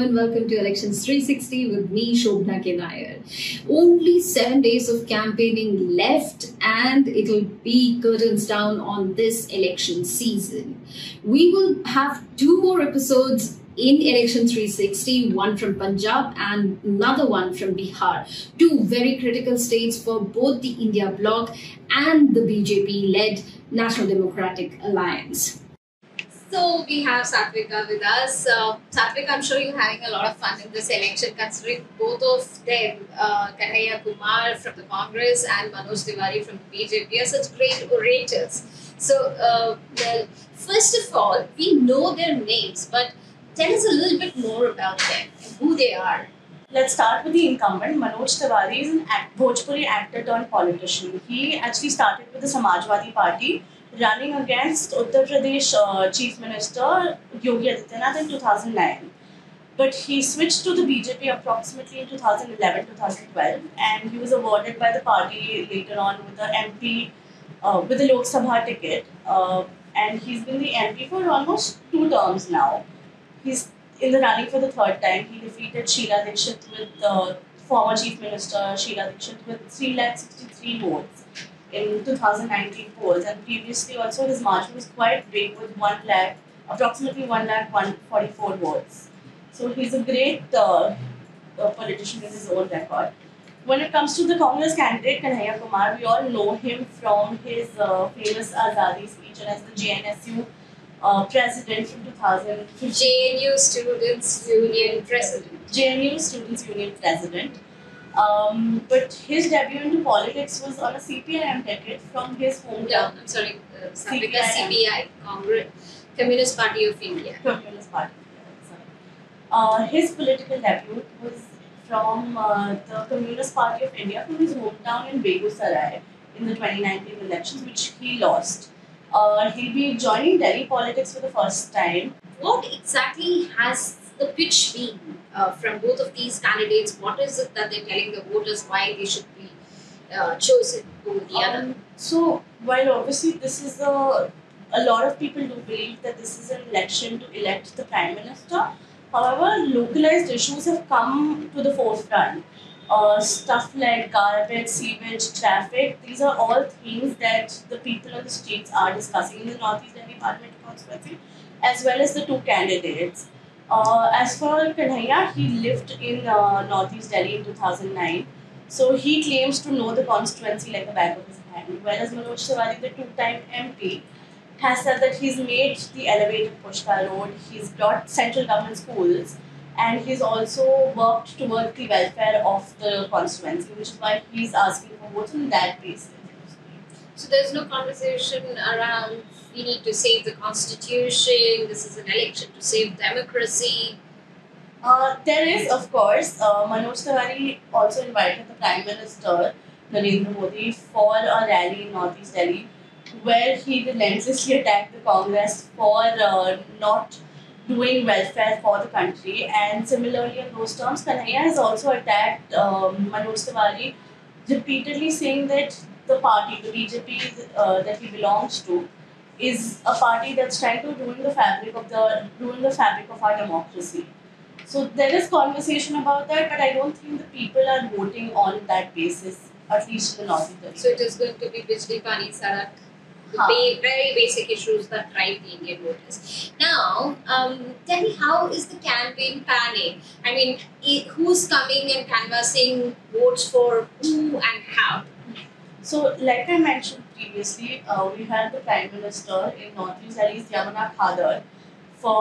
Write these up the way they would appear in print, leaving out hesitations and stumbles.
and welcome to Elections 360 with me, Shobhna K. Nair. Only 7 days of campaigning left and it'll be curtains down on this election season. We will have 2 more episodes in Election 360, one from Punjab and another one from Bihar. 2 very critical states for both the India Bloc and the BJP-led National Democratic Alliance. So we have Satvika with us. Satvika, I'm sure you're having a lot of fun in this election, considering both of them, Kanhaiya Kumar from the Congress and Manoj Tiwari from the BJP, are such great orators. So, well, first of all, we know their names, but tell us a little bit more about them and who they are. Let's start with the incumbent. Manoj Tiwari is an Bhojpuri actor turned politician. He actually started with the Samajwadi Party, running against Uttar Pradesh Chief Minister Yogi Adityanath in 2009. But he switched to the BJP approximately in 2011-2012, and he was awarded by the party later on with the MP, with the Lok Sabha ticket. And he's been the MP for almost 2 terms now. He's in the running for the 3rd time. He defeated Sheila Dikshit with former Chief Minister Sheila Dikshit with 363 votes in 2019 polls, and previously also his margin was quite big with approximately 1,144 votes. So he's a great politician in his own record. When it comes to the Congress candidate Kanhaiya Kumar, we all know him from his famous Azadi speech and as the JNSU president from 2015. JNU Students Union President. JNU Students Union President. But his debut into politics was on a CPIM ticket from his hometown. Yeah, I'm sorry, Satvika, CPI, Congress, Communist Party of India. Communist Party. Sorry. His political debut was from the Communist Party of India from his hometown in Begusarai in the 2019 elections, which he lost. He'll be joining Delhi politics for the first time. What exactly has the pitch been from both of these candidates? What is it that they're telling the voters why they should be chosen over the other? So, while obviously this is a lot of people do believe that this is an election to elect the Prime Minister, however, localized issues have come to the forefront. Stuff like garbage, sewage, traffic, these are all things that the people on the streets are discussing in the Northeast Delhi Parliamentary constituency, as well as the 2 candidates. As for Kanhaiya, he lived in Northeast Delhi in 2009, so he claims to know the constituency like the back of his hand. Whereas Manoj Tiwari, the 2-time MP, has said that he's made the elevated Pushkar Road, he's brought central government schools, and he's also worked towards the welfare of the constituency, which is why he's asking for votes on that basis. So there's no conversation around we need to save the constitution, this is an election to save democracy. There is, of course. Manoj Tiwari also invited the Prime Minister, Narendra Modi, for a rally in Northeast Delhi, where he relentlessly attacked the Congress for not doing welfare for the country. And similarly, in those terms, Kanhaiya has also attacked Manoj Tiwari, repeatedly saying that the party, the BJP that he belongs to, is a party that's trying to ruin the fabric of our democracy. So there is conversation about that, but I don't think the people are voting on that basis, at least in the Northeast. So it is going to be Bijli Pani Sadak, the very basic issues that drive the Indian voters. Now, tell me, how is the campaign panning? I mean, who's coming and canvassing votes for who and how? So, like I mentioned previously, we had the Prime Minister in Northeast Delhi's Yamuna Khadar for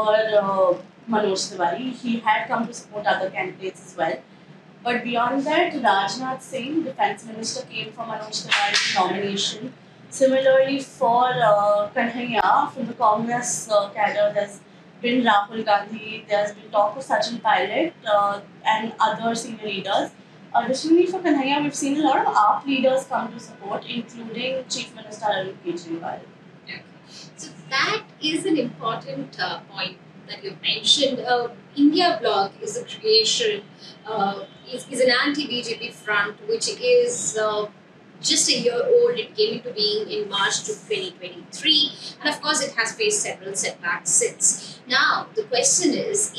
Manoj Tiwari. He had come to support other candidates as well. But beyond that, Rajnath Singh, Defence Minister, came for Manoj Tiwari's nomination. Similarly, for Kanhaiya, from the Congress cadre, there's been Rahul Gandhi, there's been talk of Sachin Pilot and other senior leaders. Additionally, for Kanhaiya, we've seen a lot of AAP leaders come to support, including Chief Minister Arvind Kejriwal. Okay. So that is an important point that you mentioned. India Bloc is a creation, is an anti-BJP front, which is just a year old. It came into being in March 2023, and of course, it has faced several setbacks since. Now, the question is,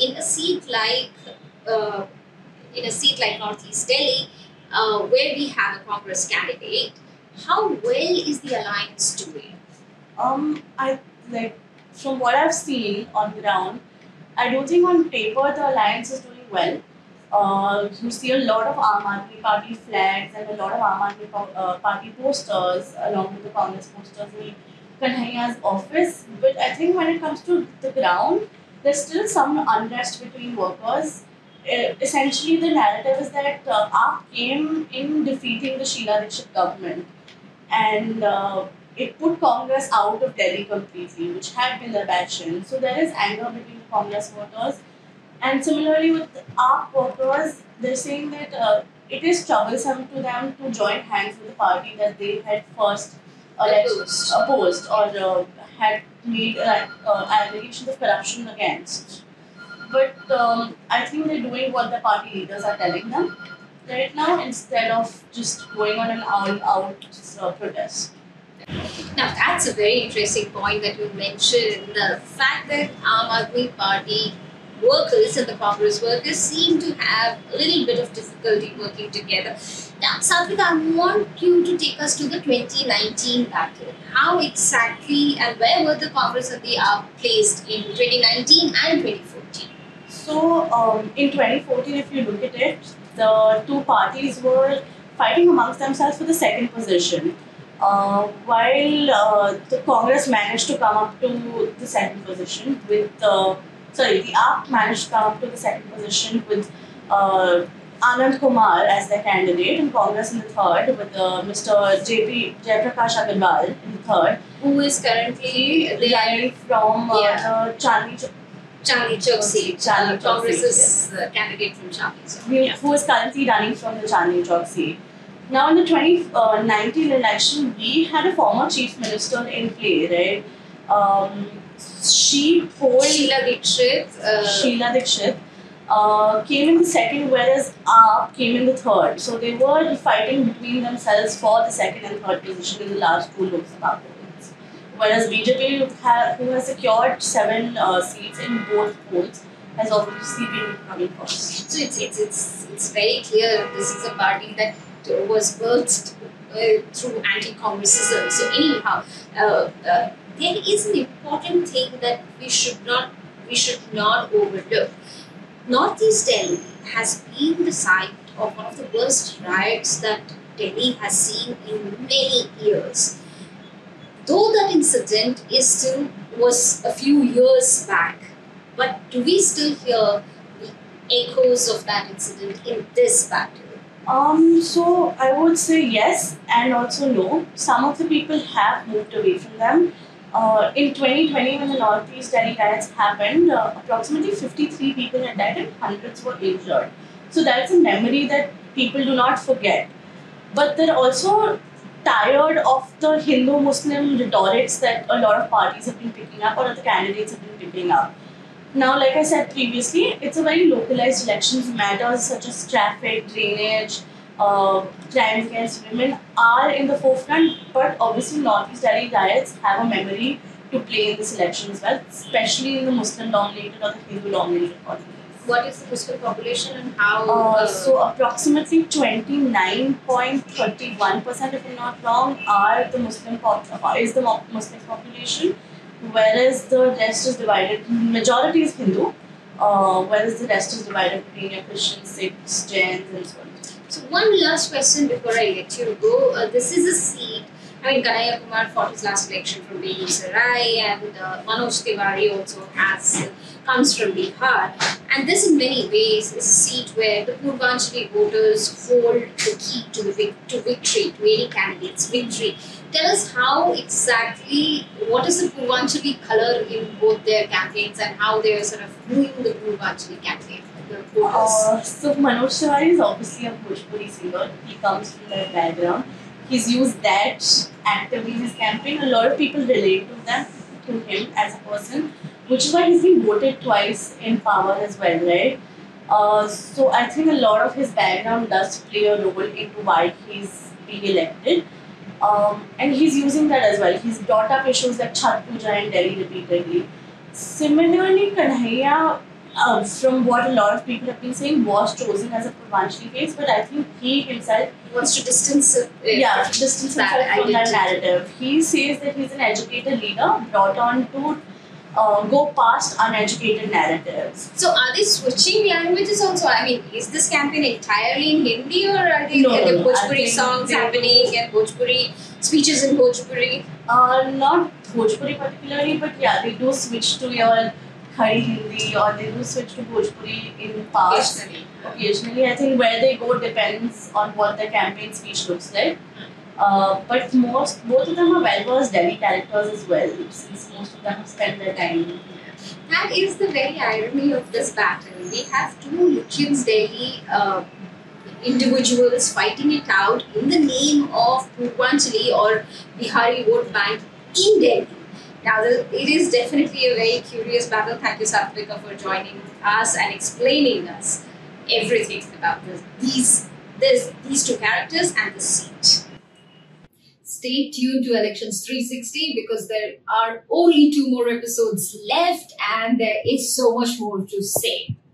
uh, in a seat like Northeast Delhi, where we have a Congress candidate, how well is the alliance doing? I like from what I've seen on ground, I do think on paper the alliance is doing well. You see a lot of Aam Aadmi Party flags and a lot of Aam Aadmi Party posters along with the Congress posters in Kanhaiya's office. But I think when it comes to the ground, there's still some unrest between workers. Essentially, the narrative is that AAP came in defeating the Sheila Dikshit government and it put Congress out of Delhi completely, which had been their passion. So there is anger between the Congress voters. And similarly with AAP workers, they're saying that it is troublesome to them to join hands with the party that they had first opposed or had made allegations of corruption against. But I think they're doing what the party leaders are telling them right now instead of just going on an all-out protest. Now, that's a very interesting point that you mentioned. The fact that Aam Aadmi Party workers and the Congress workers seem to have a little bit of difficulty working together. Now, Satvik, I want you to take us to the 2019 battle. How exactly and where were the Congress and the AAP placed in 2019 and 2014? So, in 2014, if you look at it, the two parties were fighting amongst themselves for the second position. While the Congress managed to come up to the second position with, the AAP managed to come up to the second position with Anand Kumar as their candidate, and Congress in the third with Mr. Jaiprakash Agarwal in the third, who is currently running from the Chandni Chowk seat. Chandni Chowk Congress's candidate from Chandni Chowk. Who is currently running from the Chandni Chowk seat. Now, in the 2019 election, we had a former chief minister in play, right? She told Sheila Dikshit came in the second, whereas AAP came in the third. So they were fighting between themselves for the second and third position in the last two Lok Sabha polls. Whereas BJP, who has secured 7 seats in both polls, has obviously been coming first. So it's very clear this is a party that was birthed through anti-congressism. So anyhow, there is an important thing that we should not overlook. Northeast Delhi has been the site of one of the worst riots that Delhi has seen in many years. Though that incident was a few years back, but do we still hear the echoes of that incident in this battle? So I would say yes and also no. Some of the people have moved away from them. In 2020, when the Northeast Delhi riots happened, approximately 53 people had died and hundreds were injured. So that's a memory that people do not forget. But they're also tired of the Hindu-Muslim rhetorics that a lot of parties have been picking up or the candidates have been picking up. Now, like I said previously, it's a very localized elections. Matters such as traffic, drainage, crimes against women are in the forefront, but obviously Northeast Delhi riots have a memory to play in this election as well, especially in the Muslim-dominated or the Hindu-dominated economies. What is the Muslim population and how? So approximately 29.31%, if I'm not wrong, is the Muslim population, whereas the rest is divided. Majority is Hindu, whereas the rest is divided between your Christians, Sikhs, Jains, and so on. So one last question before I let you go. This is a seat. I mean, Kanhaiya Kumar fought his last election from Begusarai, and Manoj Tiwari also comes from Bihar. And this, in many ways, is a seat where the Purvanchali voters hold the key to victory, to any candidate's victory. Tell us what is the Purvanchali color in both their campaigns and how they are sort of doing the Purvanchali campaign. So Manoj Tiwari is obviously a Bhojpuri singer. He comes from that background. He's used that actively in his campaign. A lot of people relate to him as a person, which is why he's been voted twice in power as well, right? So I think a lot of his background does play a role into why he's be elected. And he's using that as well. He's brought up issues like Chhat Puja in Delhi repeatedly. Similarly, Kanhaiya, from what a lot of people have been saying, was chosen as a Purvanchali case, but I think he himself wants to distance distance himself from that narrative. He says that he's an educated leader brought on to go past uneducated narratives. So are they switching languages also? I mean, is this campaign entirely in Hindi, or are they Bhojpuri songs happening and Bhojpuri speeches in Bhojpuri? Not Bhojpuri particularly, but yeah, they do switch to your Khari Hindi, or they do switch to Bhojpuri in past. Occasionally, I think where they go depends on what the campaign speech looks like. But both of them are well-versed Delhi characters as well, since most of them have spent their time. That is the very irony of this battle. We have two Lutyens Delhi individuals fighting it out in the name of Purvanchali or Bihari vote bank in Delhi. Now, it is definitely a very curious battle. Thank you, Satvika, for joining us and explaining us everything about these two characters and the seat. Stay tuned to Elections 360 because there are only 2 more episodes left and there is so much more to say.